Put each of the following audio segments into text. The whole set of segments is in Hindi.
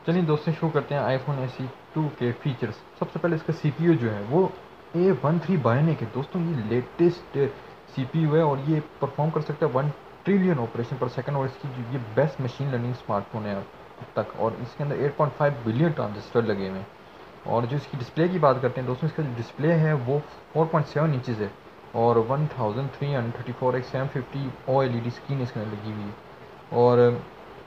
चलिए दोस्तों शुरू करते हैं आईफोन एसई 2 के फीचर्स। सबसे पहले इसका सीपीयू जो है वो A13 बायोनिक है दोस्तों। ये लेटेस्ट सीपीयू है और ये परफॉर्म कर सकता है 1 ट्रिलियन ऑपरेशन पर सेकंड, और इसकी ये बेस्ट मशीन लर्निंग स्मार्टफोन है अब तक। और इसके अंदर 8.5 बिलियन ट्रांजिस्टर लगे हुए हैं। और जो इसकी डिस्प्ले की बात करते हैं दोस्तों, इसका जो डिस्प्ले है वो 4.7 इंचज़ है और 1334x750 OLED स्क्रीन इसके अंदर लगी हुई है। और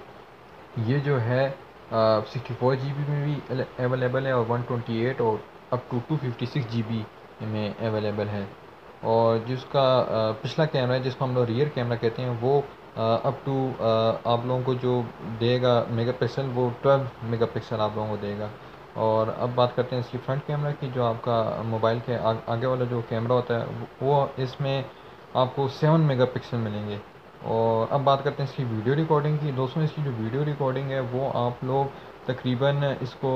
ये जो है 64 GB में भी अवेलेबल है और 128 और अप टू 256 GB में अवेलेबल है। और जिसका पिछला कैमरा है जिसको हम लोग रियर कैमरा कहते हैं वो अप टू आप लोगों को जो देगा मेगापिक्सल, वो 12 मेगापिक्सल आप लोगों को देगा। और अब बात करते हैं इसकी फ्रंट कैमरा की। जो आपका मोबाइल के आगे वाला जो कैमरा होता है वो इसमें आपको 7 मेगापिक्सल मिलेंगे। और अब बात करते हैं इसकी वीडियो रिकॉर्डिंग की। दोस्तों इसकी जो वीडियो रिकॉर्डिंग है वो आप लोग तकरीबन इसको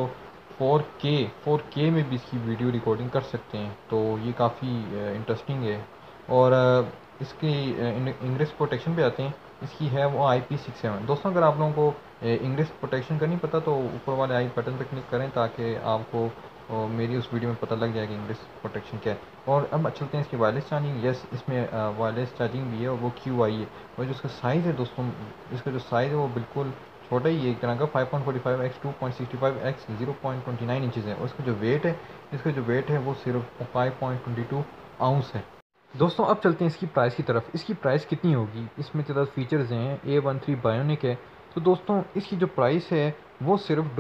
4K में भी इसकी वीडियो रिकॉर्डिंग कर सकते हैं, तो ये काफ़ी इंटरेस्टिंग है। और इसकी इंग्लिश प्रोटेक्शन पे आते हैं। इसकी है वो IP67। दोस्तों अगर आप लोगों को इंग्लिश प्रोटेक्शन का नहीं पता तो ऊपर वाले आई बटन पर क्लिक करें ताकि आपको मेरी उस वीडियो में पता लग जाएगा इंग्लिश प्रोटेक्शन क्या है। और अब चलते हैं इसकी वायरलेस चार्जिंग। यस, इसमें वायरलेस चार्जिंग भी है और वो QI है। और जो इसका साइज़ है दोस्तों, इसका जो साइज़ है वो बिल्कुल छोटा ही है एक तरह का। 5.45x 2.65x 0.29 इंचज़ है। और इसका जो वेट है, वो सिर्फ 5.22 आउंस है। दोस्तों अब चलते हैं इसकी प्राइस की तरफ। इसकी प्राइस कितनी होगी? इसमें ज़्यादा फीचर्स हैं, A13 बायोनिक है। तो दोस्तों इसकी जो प्राइस है वो सिर्फ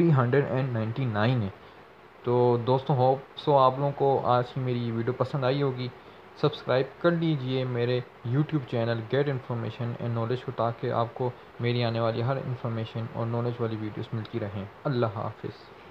$399 है। तो दोस्तों होप सो आप लोगों को आज की मेरी वीडियो पसंद आई होगी। सब्सक्राइब कर लीजिए मेरे YouTube channel get information and knowledge को, ताकि आपको मेरी आने वाली हर इन्फॉर्मेशन और नॉलेज वाली वीडियोस मिलती रहें। अल्लाह हाफिज़।